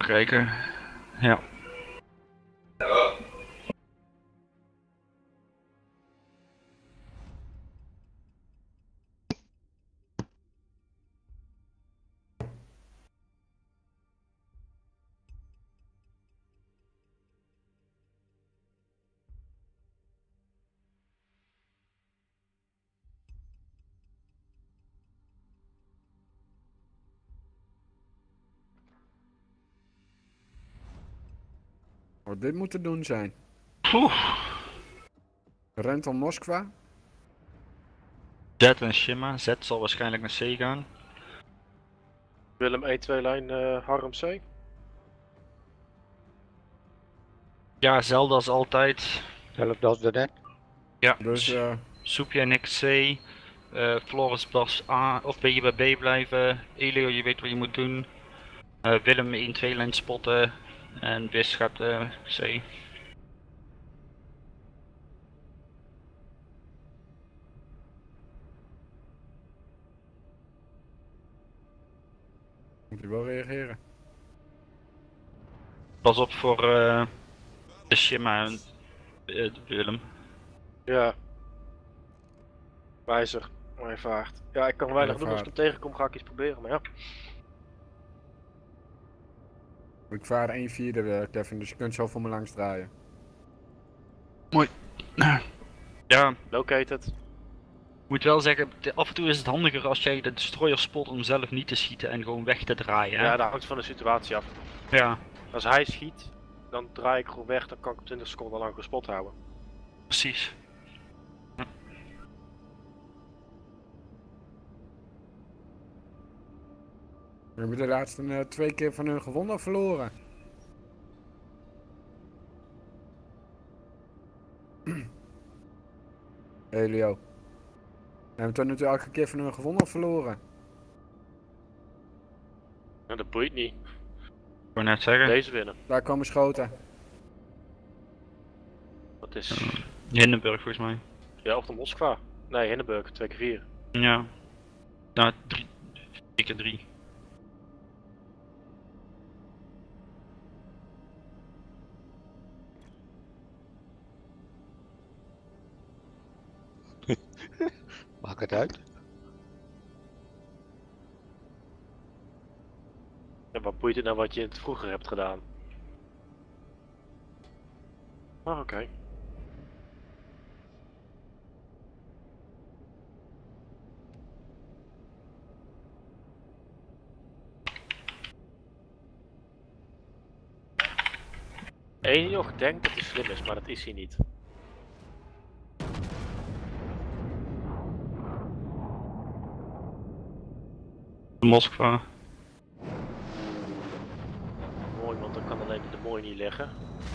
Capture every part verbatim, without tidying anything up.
Kijken. Ja. Oh, dit moet te doen zijn. Oeh. Rental Moskva. Z en Shima. Z zal waarschijnlijk naar C gaan. Willem één twee lijn uh, Harm C. Ja, Zelda als altijd. Zelfde als daarnet. Ja, Dus dus uh, Soepje en ik C. Uh, Floris Bas A. Of ben je bij B blijven. Elio, je weet wat je moet doen. Uh, Willem één twee lijn spotten. En Wis gaat uh, C. moet hij wel reageren. Pas op voor uh, de Shima en uh, Willem. Ja. Wijzer. Hij vaart. Ja, ik kan weinig doen. Als ik hem tegenkom ga ik iets proberen, maar ja. Ik vaar één vierde, uh, Kevin, dus je kunt zo voor me langs draaien. Mooi. Ja. Located. Moet wel zeggen, af en toe is het handiger als jij de destroyer spot om zelf niet te schieten en gewoon weg te draaien. Hè? Ja, dat hangt van de situatie af. Ja. Als hij schiet, dan draai ik gewoon weg, dan kan ik hem twintig seconden lang gespot houden. Precies. Ja. We hebben de laatste uh, twee keer van hun gewonnen of verloren. Hey Leo. We hebben tot nu toe elke keer van hun gewonnen of verloren? En dat boeit niet. Ik wou net zeggen. Deze winnen. Daar komen schoten. Dat is... Hindenburg volgens mij. Ja, of de Moskva. Nee, Hindenburg, twee keer vier. Ja. Nou, drie. vier keer drie. Maakt het uit. En wat boeit het nou wat je het vroeger hebt gedaan? Oh, oké. Okay. Eén joch denkt dat hij slim is, maar dat is hij niet. Moskva. Mooi, want dan kan alleen de mooi niet liggen.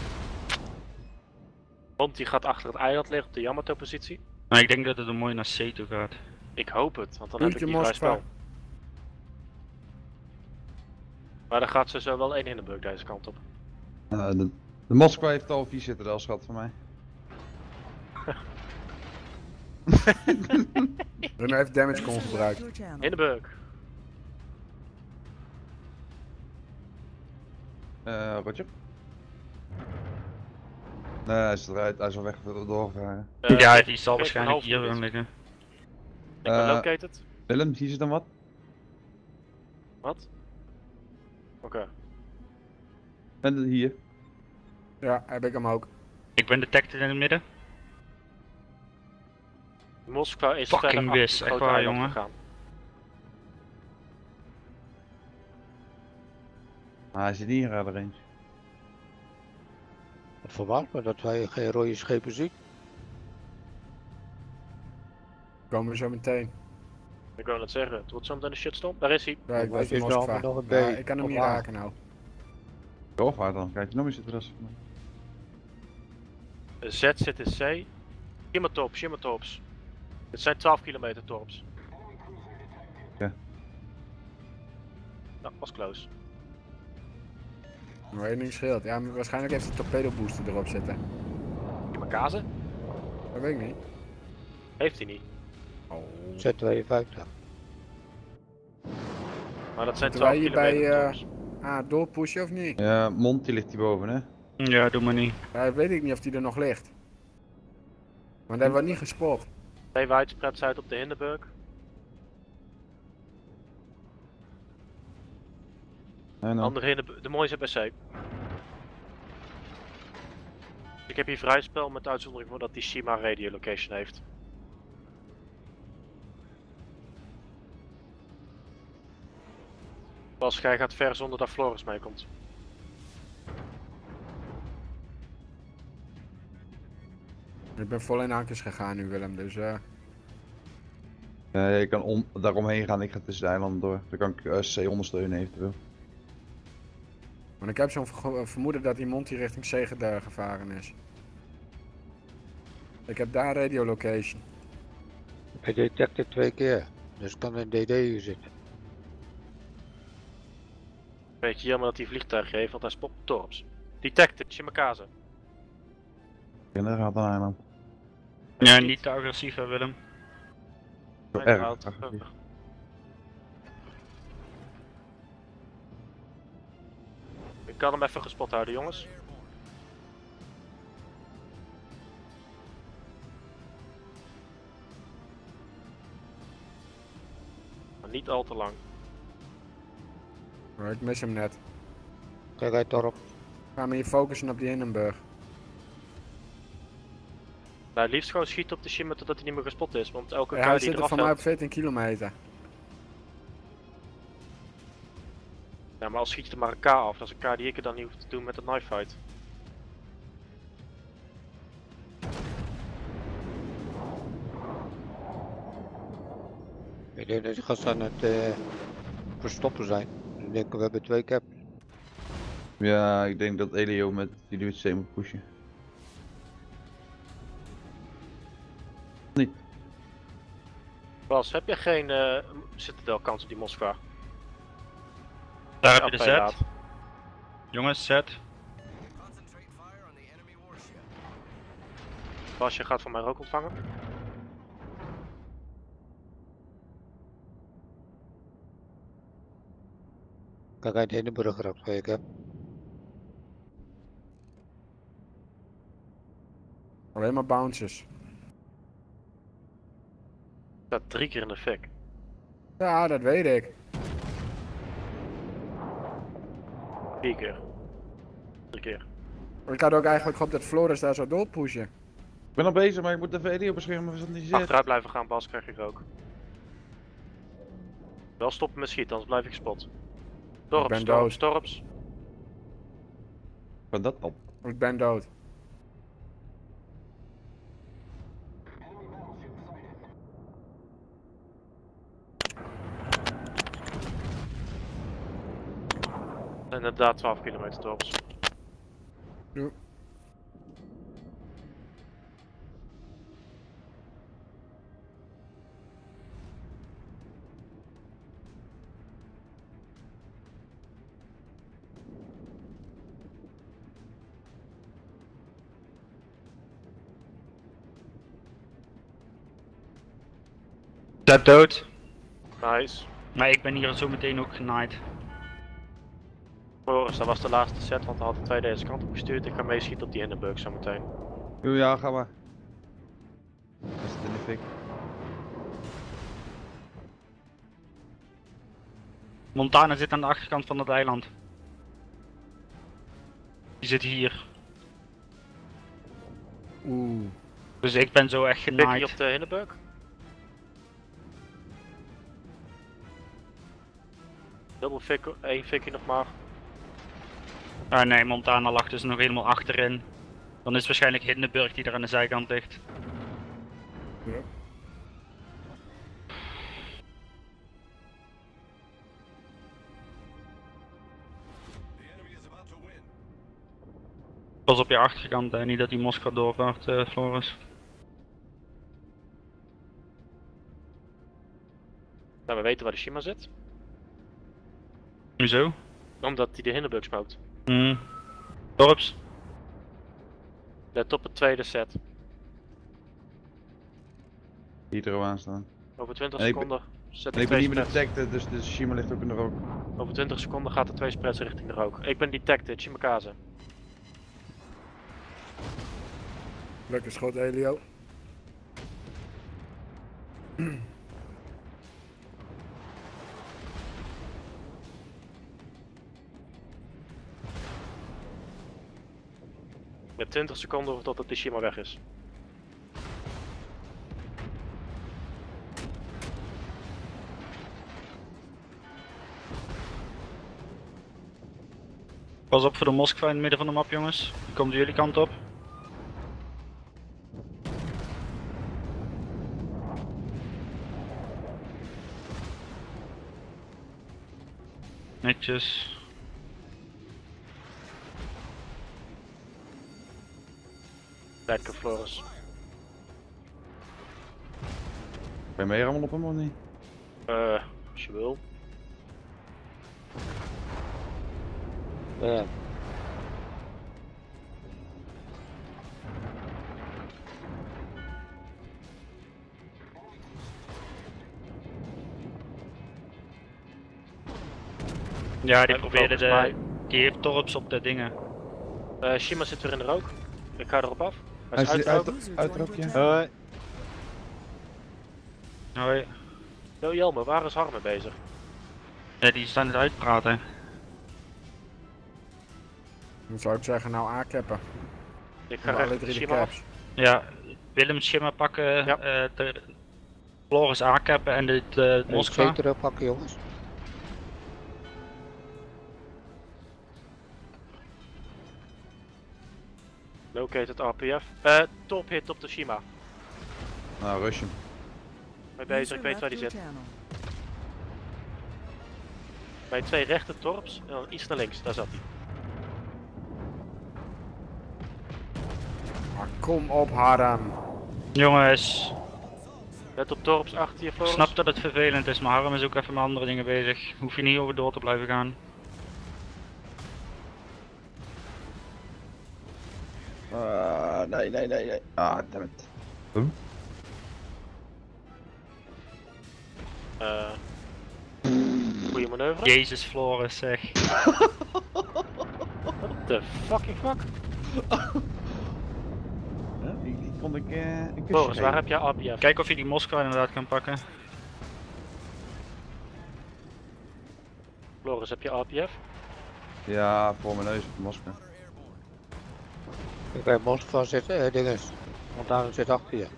Want die gaat achter het eiland liggen op de Yamato positie. Maar ik denk dat het een mooi naar C toe gaat. Ik hoop het, want dan Puntje heb ik die vrij Moskva. spel. Maar dan gaat ze zo wel één Hindenburg deze kant op. Uh, de, de Moskwa heeft al vier citadel schat van mij. Run heeft damage con gebruikt. Hindenburg. Uh, Roger. Nee, hij is eruit, hij is al weg doorgevaren. Uh, ja, die zal geef waarschijnlijk een hier half gaan minuut. liggen. Ik ben Uh, located. Willem, zie je dan wat? Wat? Oké. Okay. En hier. Ja, heb ik hem ook. Ik ben detected in het midden. Moskva is Fucking verder wis, achter het echt grote waar, eiland jongen. gegaan. Ah, hij zit niet in radar range. Dat verbaast me dat wij geen rode schepen zien. Komen we zo meteen. Ik wou net zeggen, het wordt zo meteen een shitstorm. Daar is hij. Ja, ik Wij weet is de nog Moskva. nog een B. Ja, ik kan hem of niet A. raken nou. Doorvaart dan, kijk je nog eens het rest. Z zit in C. Shimmertops, Shimmertops. Het zijn twaalf kilometer torps. Ja. Nou, was close. Maar één ding scheelt. Ja, maar waarschijnlijk heeft de torpedo booster erop zitten. Kimakaze? Dat weet ik niet. Heeft hij niet. Oh. Z tweeënvijftig. Maar dat zijn Terwijl twaalf je bij, kilometer uh, torps. A, doorpushen of niet? Ja, Mont die ligt hierboven, hè? Ja, doe maar niet. Ja, weet ik niet of die er nog ligt. Want hij wordt niet gespot. Twee widespreads uit op de Hindenburg. En dan. Andere Hindenburg, de mooie zit bij C. Ik heb hier vrij spel met uitzondering voor dat die Shima radio location heeft. Bas, jij gaat ver zonder dat Floris meekomt. Ik ben vol in ankers gegaan nu, Willem, dus eh. Ja, je kan om, daaromheen gaan, ik ga tussen de eilanden door. Dan kan ik uh, C ondersteunen eventueel. Want ik heb zo'n vergo- vermoeden dat die Monty richting Zegedaar gevaren is. Ik heb daar radiolocation. Hij detecte twee keer. Dus kan een D D hier zitten. Beetje jammer dat hij vliegtuig heeft, want hij spot op Torps. Detected, Shimakaze. En daar gaat een eiland. Ja, niet te agressief hè Willem. Zo Nee, erg. fout. agressief. Ik kan hem even gespot houden, jongens. Maar niet al te lang. Maar ik mis hem net. Kijk uit dorp. Ga me hier focussen op die Hindenburg. Nou, het liefst gewoon schieten op de Shima totdat hij niet meer gespot is, want elke Ja, keer hij die zit er eraf voor mij op helpt. veertien kilometer. Ja, maar als schiet je er maar een K af, dat is een K die ik er dan niet hoef te doen met de knife fight. Ik denk dat die gasten aan het uh, verstoppen zijn. Ik denk we hebben twee cap. Ja, ik denk dat Elio met die duurt C moet pushen. Niet. Bas, heb je geen uh, Citadel kans op die Moskwa? Daar heb je de Appel laat. set. Jongens, set. Bas, je gaat van mij ook ontvangen. Kijk uit Hindenburg erop kijken. Alleen maar bounces. Staat drie keer in de fik. Ja, dat weet ik. Vier keer. Drie keer. Ik had ook eigenlijk gehoopt dat Floris daar zou doorpushen. Ik ben al bezig, maar ik moet even Elio beschermen zodat hij zit. Achteruit blijven gaan, Bas, krijg ik ook. Wel stoppen met schieten, anders blijf ik gespot. Dorps, ben dorps, dood. dorps. Van dat op. Ik ben dood. Inderdaad, twaalf kilometer dorps. Doe. Set dood. Nice. Maar ik ben hier zo meteen ook genaaid. Floris, dat was de laatste set, want hij had de twee deze kant op gestuurd. Ik ga meeschieten op die Hindenburg zo meteen. Doe ja, ga maar. Dat is het in de fik. Montana zit aan de achterkant van het eiland. Die zit hier. Oeh. Dus ik ben zo echt Bikkie genaaid. op de Hindenburg. Dubbel fik, één fikje nog maar. Ah nee, Montana lag dus nog helemaal achterin. Dan is het waarschijnlijk Hindenburg die er aan de zijkant ligt. Ja. Pas op je achterkant, hè. Niet dat die Moskou doorvaart, uh, Floris. Nou, we weten waar de Shima zit. Hoezo? Omdat hij de Hindenburg smookt. Hmm. Dorps. Let op het tweede set. Hier erop aanstaan. Over twintig Nee, ik ben- seconden. Zet En ik ik ben twee niet meer spreads. detected, dus de Shima ligt ook in de rook. Over twintig seconden gaat er twee spreads richting de rook. Ik ben detected, Shimakaze. Lekker schot, Elio. Je hebt twintig seconden totdat de Shima weg is. Pas op voor de Moskva in het midden van de map, jongens. Die komt jullie kant op. Netjes. Lekker, Floris. Ben je mee allemaal op hem of niet? Eh, als je wil. Ja. Ja, die En probeerde volgens mij- de... Die heeft torps op de dingen. Eh, Shima zit weer in de rook. Ik ga erop af. Hij Hij is is uit de uit, rook. uitrookje. Hoi. Hoi. Yo Jelme, waar is Harmen bezig? Ja, die staan het uitpraten. Dan zou ik zeggen, nou A-cappen. Ik ga Alle recht drie de de Shima af. caps. Ja, Willem Shimmer pakken, Ja. eh, de Floris A-cappen en de, de Ik Moskva. zeker erop pakken, jongens. Located R P F. Eh, top hit op de Shima. Nou, rush hem. Mee bezig, ik weet waar die zit. Bij twee rechte torps en dan iets naar links, daar zat hij. Maar kom op, Haram. Jongens, Let op torps achter je, ik Floris. snap dat het vervelend is, maar Harm is ook even met andere dingen bezig. Hoef je niet over door te blijven gaan. Ah, nee, nee, nee, nee. Ah, dammit. Eh, goeie manoeuvre. Jezus Floris zeg. What the fucking fuck? Ja, die, die kon ik eh een kusje Floris, waar geven. heb jij R P F? Kijk of je die Moskva inderdaad kan pakken. Floris, heb je R P F? Ja, voor mijn neus op de Moskva. Ik weet Moskva zit, eh, dinges. Want daar zit achter je.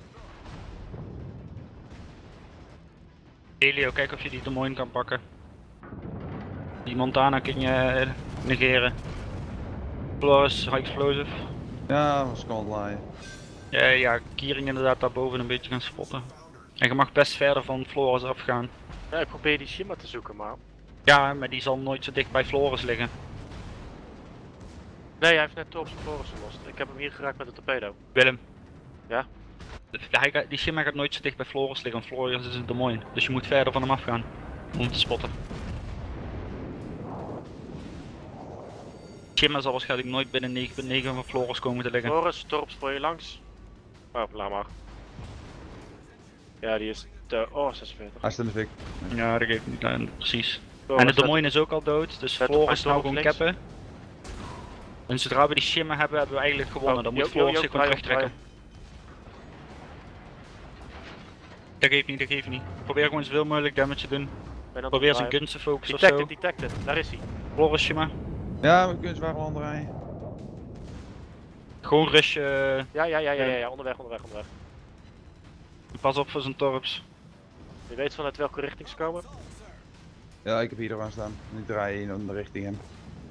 Elio, kijk of je die Des Moines kan pakken. Die Montana kun je eh, negeren. Floris, high explosive. Ja, was kan het laaien. Ja, ja, Kiering inderdaad daarboven een beetje gaan spotten. En je mag best verder van Floris afgaan. Ja, ik probeer die Shima te zoeken, maar... Ja, maar die zal nooit zo dicht bij Floris liggen. Nee, hij heeft net torps van Floris gelost. Ik heb hem hier geraakt met de torpedo. Willem. Ja? De- Hij, gaat- die Shimmer gaat nooit zo dicht bij Floris liggen, want Floris is een Des Moines. Dus je moet verder van hem afgaan. Om hem te spotten. Shimmer zal waarschijnlijk nooit binnen negen punt negen van Floris komen te liggen. Floris, torps voor je langs. Oh, laat maar. Ja, die is de... Oh, zesenveertig. Hij staat in de fik. Ja, dat geeft niet aan, precies. Floris, En de Des let- Moines is ook al dood, dus let op Floris mijn nou gewoon torps cappen. En zodra we die Shimmer hebben, hebben we eigenlijk gewonnen. Oh, Dan yo, moet yo, Floris yo, zich gewoon draai op, terugtrekken. Dat geeft niet, dat geeft niet. Probeer gewoon zoveel mogelijk damage te doen. Ben aan Probeer het zijn draaien. gunst te focussen of Detected, zo. detected. Daar is hij. Floris Shimmer. Ja, mijn kunst waren wel aan het rijden. Gewoon rush, eh, Ja, ja, ja, ja, ja, ja. Onderweg, onderweg, onderweg. pas op voor zijn torps. Je weet vanuit welke richting ze komen? Ja, ik heb hier aan staan. Niet draaien in de richting hem.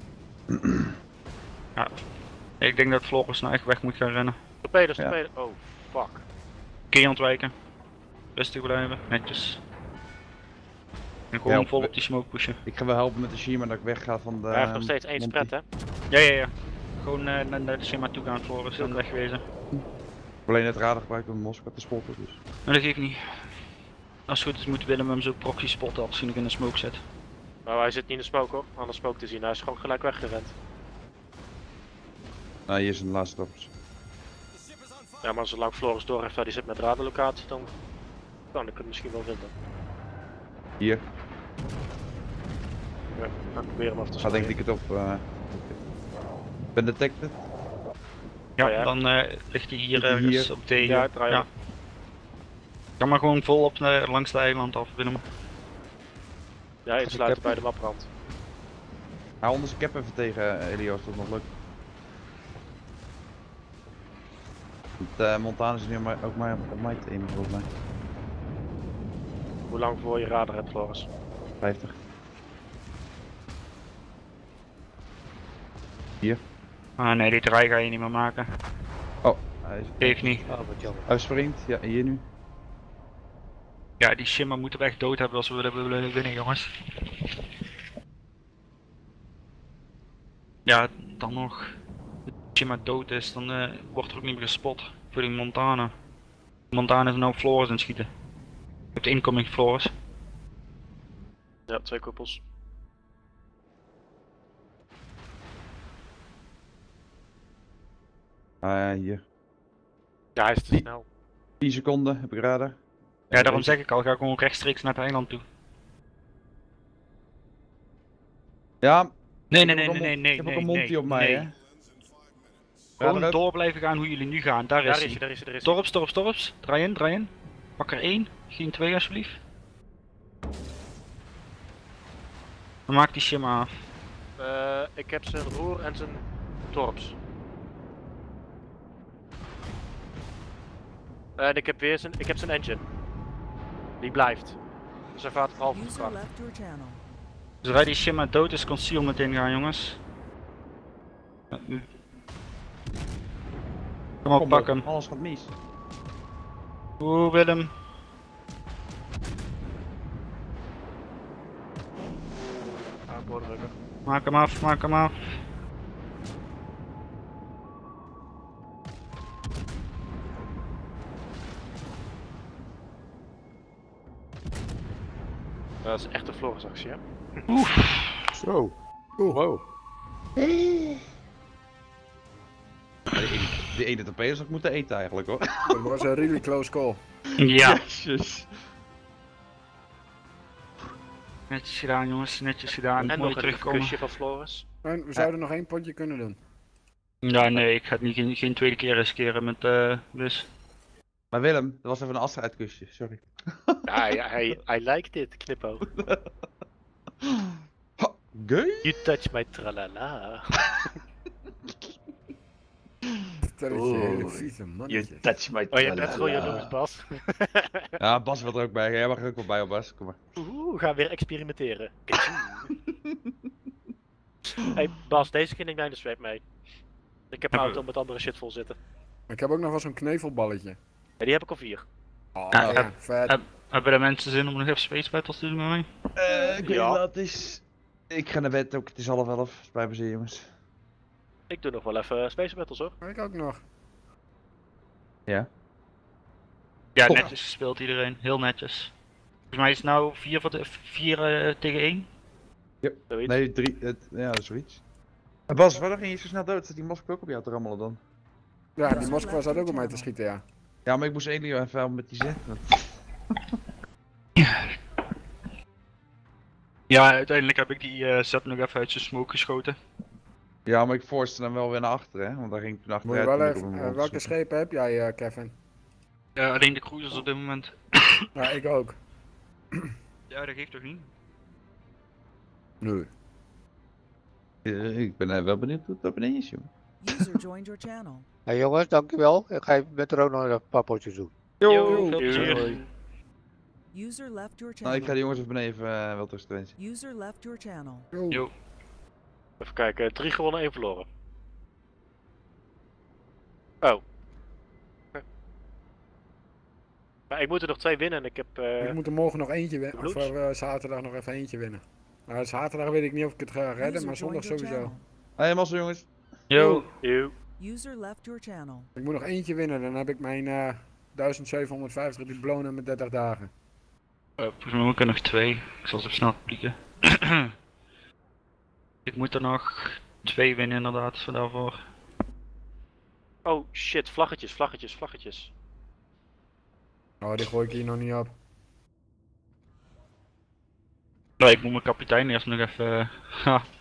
Ja. Ik denk dat Floris nou echt weg moet gaan rennen. Torpedo's, Ja. torpedo's. Oh, fuck. Kun je ontwijken. Rustig blijven, netjes. En gewoon Ja, vol we- op die smoke pushen. Ik ga wel helpen met de Shima dat ik wegga van de... Hij heeft nog steeds één Monty. spread, hè? Ja, ja, ja. Gewoon eh, naar naar de Shimmer toe gaan, Floris, en wegwezen. Alleen het radar gebruikt om Moskva te spotten, dus. Maar dat geeft niet. Als het goed is moet Willem hem zo proxy spotten als hij nog in de smoke zit. Nou, hij zit niet in de smoke hoor. Anders smoke te zien. Hij is gewoon gelijk weggerend. Nou, hier is een laatste trappers. Ja, maar zolang Floris door heeft waar hij zit met radarlocatie, dan kan ik het misschien wel vinden. Hier. Ja, ga ik proberen hem af te Ga denk snijden. ik het op. Uh... Ben detected. Ja, Oh ja. dan uh, ligt hij hier Zit hij ergens hier? op D. Ja, draai ja. hem. Ga maar gewoon vol op uh, langs de eiland af, Willem. Ja, ik insluiten heb- bij de maprand. Hou onder zijn cap even tegen uh, Elio als dat nog lukt. Het uh, Montana is nu maar, ook maar op mij te aimen volgens mij. Hoe lang voor je radar hebt, Floris? vijftig. Hier. Ah nee, die draai ga je niet meer maken. Oh, hij is... Geeft niet. Oh, wat jammer. Hij springt. Ja, hier nu. Ja, die Shimmer moeten we echt dood hebben als we willen, willen winnen, jongens. Ja, dan nog. Als Shimmer dood is, dan uh, wordt er ook niet meer gespot voor die Montana. Montana is nou Floris aan het schieten. Je hebt incoming Floris. Ja, twee koppels. Ah ja, hier. Ja, hij is te Die- snel. tien seconden heb ik radar. Ja, daarom zeg ik al, ga gewoon rechtstreeks naar het eiland toe. Ja, Nee, ik nee, heb nee, ook een nee, mon- nee, Ik heb nee, ook een monty nee, op mij, nee. hè. Gewoon Radar up. door blijven gaan hoe jullie nu gaan, daar Daar is is hij. hij, daar is hij, daar is hij. Storps, storps, storps. Draai in, draai in. Pak er één, geen twee alsjeblieft. Dan maak die Shimmer af. Uh, ik heb zijn roer en zijn torps. En ik heb weer zijn, ik heb zijn engine. Die blijft. Dus hij vaart op halve User kracht. left your channel. Zodra die Shimmer dood is, concealment ingaan, jongens. Ja, nu. Kom op, Kom pak op, hem. Alles gaat mis. Oeh, Willem. Aan boord drukken. Maak hem af, maak hem af. Dat is echt een Floris-actie, hè? Zo. Oeh. Wow. Die ene torpedo's had ik moeten eten eigenlijk hoor. Dat was een really close call. Ja. Jezus. Netjes gedaan, jongens, netjes gedaan. En Mooi nog een terugkomen. kusje van Floris. En we zouden nog één potje kunnen doen. Ja, nee, ik ga het niet, geen, geen tweede keer riskeren met uh, dus. Maar Willem, dat was even een afscheidkusje, sorry. Ja, hij, hij, hij lijkt dit, knippo. Ha, gay? You touch my tralala. Dat is Oeh. een hele vieze mannetje. touch my Oh, je hebt net gewoon jaloers, Bas. Ja, Bas wil er ook bij. Jij mag er ook wel bij op Bas. Kom maar. Oeh, we gaan weer experimenteren. Hey Bas, deze keer neem jij de zweep mee. Ik heb mijn auto met andere shit vol zitten. Ik heb ook nog wel zo'n knevelballetje. Ja, die heb ik al vier. Oh, Ja, ja, heb- vet. heb- Hebben de mensen zin om nog even Space Battles te doen met mij? Eh, ik weet Ja. niet wat het is. Ik ga naar bed ook, het is half elf. Spijt me zeer jongens. Ik doe nog wel even Space Battles hoor. Ik ook nog. Ja, Top. netjes gespeeld iedereen, heel netjes. Volgens mij is het nou vier, voor de, vier uh, tegen één. Zoiets. Nee, drie, het, ja, zoiets. Eh, Bas, waarom ging je zo snel dood? Zat die Moskwa ook op jou te rammelen dan? Ja, die Moskwa zat ook op mij te schieten, ja. Ja, maar ik moest Elio even helpen met die zet. Ja, uiteindelijk heb ik die uh, set nog even uit zijn smoke geschoten. Ja, maar ik forste hem wel weer naar achteren, hè? Want daar ging ik toen Moet je achteruit. wel toen ik even, op hem eh, rond welke zat. schepen heb jij, eh, Kevin? Uh, alleen de cruisers op dit moment. Ja, ik ook. Ja, dat geeft toch niet? Nee. Eh, Ik ben eh, wel benieuwd hoe het op beneden is, jongen. User joined your channel. Hey jongens, dankjewel. Ik ga even met er ook nog een paar potjes doen. Yo, veel plezier. Yo. User left your Nou, channel. ik ga die jongens even beneden even uh, wel tussen wensen. User left your channel. Yo. Yo. Even kijken, drie gewonnen, één verloren. Oh. Oké. Maar ik moet er nog twee winnen en ik heb... eh, Ik moet er morgen nog eentje winnen. Of Bloeds? eh, zaterdag nog even eentje winnen. Nou, zaterdag weet ik niet of ik het ga redden, User maar zondag joined your sowieso. channel. Hey, massa jongens. Yo. Yo. User left your channel. Ik moet nog eentje winnen, dan heb ik mijn eh zevenzevenhonderdvijftig diplomen met dertig dagen. Uh, volgens mij moet ik er nog twee. Ik zal ze even snel klikken. Ik moet er nog twee winnen inderdaad, voor daarvoor. Oh shit, vlaggetjes, vlaggetjes, vlaggetjes. Oh, die gooi ik hier nog niet op. Nee, ik moet mijn kapitein eerst nog even... eh, ha,